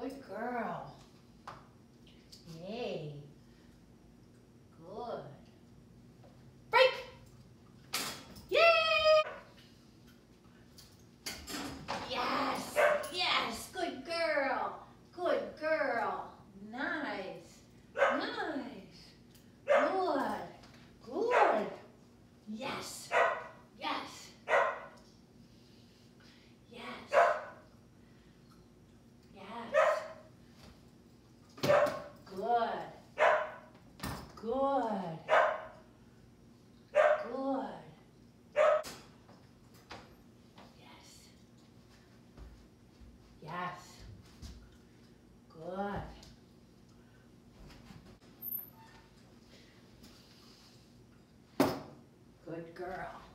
Good girl. Yay. Good. Break. Yay! Yes. Yes. Good girl. Good girl. Nice. Nice. Good. Good. Yes. Yes. Yes. Yes. Good. Good. Good. Yes. Yes. Good. Good girl.